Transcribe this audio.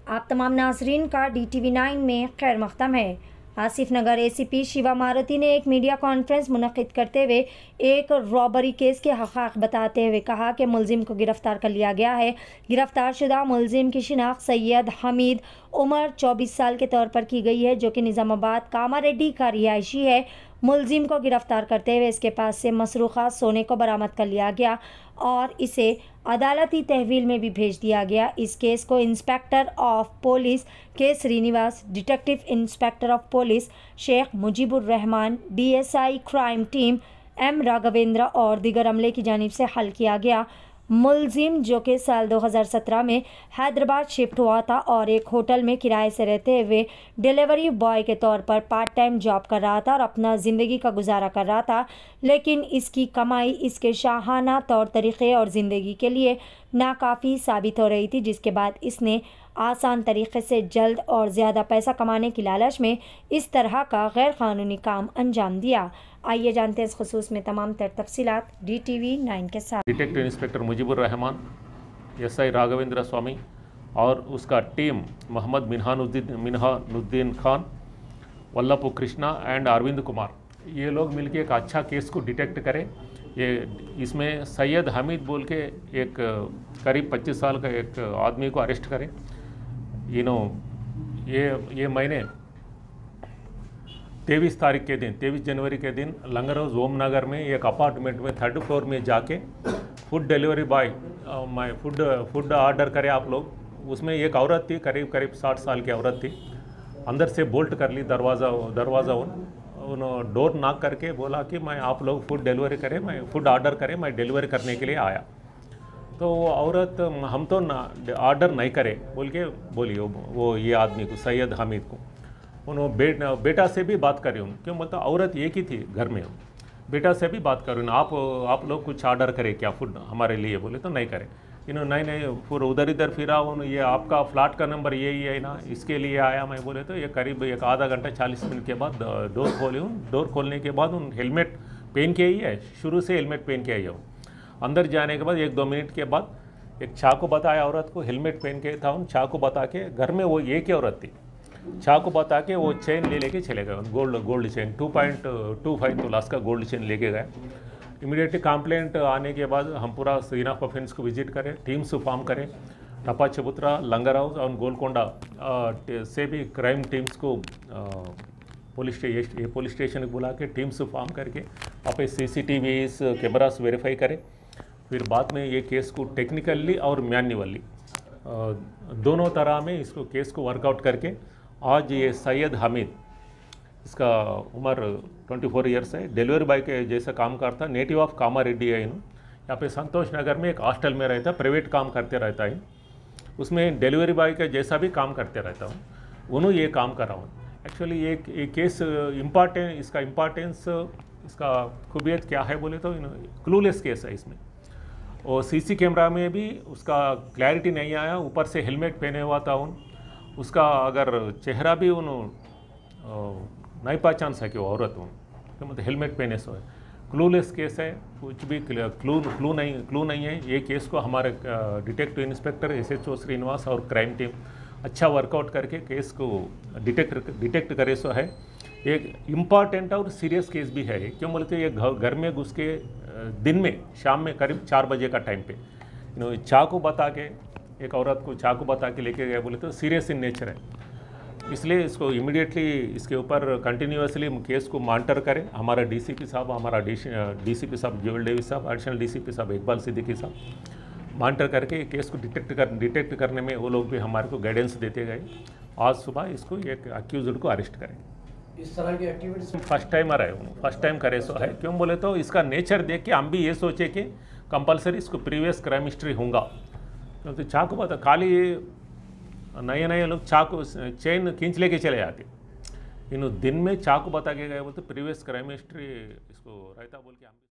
आप तमाम नाजरीन का DTV9 में खैर मक़दम है। आसिफ नगर ACP शिवा मारुति ने एक मीडिया कॉन्फ्रेंस मुनक़िद करते हुए एक रॉबरी केस के हक़ाइक़ बताते हुए कहा कि मुलजिम को गिरफ़्तार कर लिया गया है। गिरफ़्तार शुदा मुलजिम की शिनाख्त सैयद हमीद उम्र 24 साल के तौर पर की गई है, जो कि निज़ामाबाद कामारेड्डी का रिहायशी है। मुलजिम को गिरफ़्तार करते हुए इसके पास से मसरूक़ा सोने को बरामद कर लिया गया और इसे अदालती तहवील में भी भेज दिया गया। इस केस को inspector of police K Srinivas, detective inspector of police Sheikh Mujibur Rahman, DSI crime team M Raghavendra और दीगर अमले की जानिब से हल किया गया। मुलजिम, जो कि साल 2017 में हैदराबाद शिफ्ट हुआ था और एक होटल में किराए से रहते हुए डिलीवरी बॉय के तौर पर पार्ट टाइम जॉब कर रहा था और अपना ज़िंदगी का गुजारा कर रहा था, लेकिन इसकी कमाई इसके शाहाना तौर तरीक़े और ज़िंदगी के लिए नाकाफ़ी साबित हो रही थी, जिसके बाद इसने आसान तरीक़े से जल्द और ज़्यादा पैसा कमाने की लालच में इस तरह का गैर क़ानूनी काम अंजाम दिया। आइए जानते हैं इस खुसूस में तमाम तर तफसीलात DTV9 के साथ। Detective inspector Mujibur Rahman, SI Raghavendra Swamy और उसका टीम मोहम्मद मिन्हानुद्दीन खान, वल्लभू कृष्णा एंड अरविंद कुमार, ये लोग मिलके एक अच्छा केस को डिटेक्ट करें। ये इसमें सैयद हमीद बोल के एक करीब 25 साल का एक आदमी को अरेस्ट करें। ये महीने 23 तारीख के दिन, 23 जनवरी के दिन लंगर हाउस ओम नगर में एक अपार्टमेंट में 3rd फ्लोर में जाके food delivery boy food order करें आप लोग। उसमें एक औरत थी, करीब 60 साल की औरत थी। अंदर से बोल्ट कर ली दरवाज़ा उन्होंने डोर नॉक करके बोला कि मैं आप लोग फूड डिलीवरी करें, मैं फूड ऑर्डर करें, मैं डिलीवरी करने के लिए आया। तो वो औरत हम तो ऑर्डर नहीं करे बोल के बोली वो ये आदमी को, सैयद हमीद को। उन्होंने बेटा से भी बात करी उन, क्यों बोलता औरत एक ही थी घर में, बेटा से भी बात करी आप लोग कुछ ऑर्डर करें क्या फूड हमारे लिए, बोले तो नहीं करे। इन्होंने नहीं फिर उधर इधर फिरा, ये आपका फ्लैट का नंबर यही है ना, इसके लिए आया मैं, बोले तो ये करीब एक आधा घंटा 40 मिनट के बाद डोर खोली। डोर खोलने के बाद उन हेलमेट पहन के ही है, शुरू से हेलमेट पहन के आई है। अंदर जाने के बाद 1-2 मिनट के बाद एक चाकू बताया औरत को, हेलमेट पहन के था उन, चाकू बता के घर में वो एक ही औरत थी, चाकू बता के वो चेन लेके चले गए, गोल्ड चेन 2.25 तोला का गोल्ड चेन लेके गए। इमीडिएटली कंप्लेंट आने के बाद हम पूरा सीन ऑफ ऑफेंस को विजिट करें, टीम्स फॉर्म करें, टपा चबूतरा, लंगर हाउस और गोलकोंडा से भी क्राइम टीम्स को पुलिस स्टेशन को बुला के टीम्स फॉर्म करके आप CCTVs कैमरास वेरीफाई करें। फिर बाद में ये केस को टेक्निकली और मैन्युअली दोनों तरह में इसको केस को वर्कआउट करके आज ये सैयद हमीद, इसका उम्र 24 ईयर्स है, डिलीवरी बॉय के जैसा काम करता, नेटिव ऑफ कामारेड्डी है। यहाँ पे संतोष नगर में एक हॉस्टल में रहता, प्राइवेट काम करते रहता है, उसमें डिलीवरी बॉय के जैसा भी काम करते रहता हूँ, उन्होंने ये काम कर रहा हूँ। एक्चुअली ये केस इसका इम्पॉर्टेंस, इसका खूबियत क्या है बोले तो क्लूलेस केस है। इसमें और CC कैमरा में भी उसका क्लैरिटी नहीं आया, ऊपर से हेलमेट पहने हुआ था उसका अगर चेहरा भी नहीं पहचान सके वो औरत तो मतलब हेलमेट पहने सो है। क्लूलेस केस है, कुछ भी क्लू नहीं है। ये केस को हमारे डिटेक्टिव इंस्पेक्टर SHO श्रीनिवास और क्राइम टीम अच्छा वर्कआउट करके केस को डिटेक्ट करे सो है। एक इम्पॉर्टेंट और सीरियस केस भी है, क्यों बोलते ये घर में घुस के दिन में शाम में करीब 4 बजे का टाइम पे चाकू बता के एक औरत को चाकू बता के लेके गए, बोले तो सीरियस इन नेचर है। इसलिए इसको इमीडिएटली इसके ऊपर कंटिन्यूसली केस को मॉनिटर करें। हमारा DCP साहब, हमारा DCP साहब ज्वेल डेविस साहब, एडिशनल DCP साहब इकबाल सिद्दीकी साहब मॉनिटर करके केस को डिटेक्ट करने में वो लोग भी हमारे को गाइडेंस देते गए। आज सुबह इसको एक अक्यूज्ड को अरेस्ट करें। इस तरह की एक्टिविटीज फर्स्ट टाइमर है, फर्स्ट टाइम करे सो है। क्यों बोले तो इसका नेचर देख के हम भी ये सोचे कि कंपलसरी इसको प्रीवियस क्राइम हिस्ट्री होगा, क्योंकि चाकू बता खाली नए लोग चाकू चेन खींच लेके चले जाते, दिन में चाकू बता के गए बोलते प्रीवियस क्राइम हिस्ट्री इसको रहता बोल के हम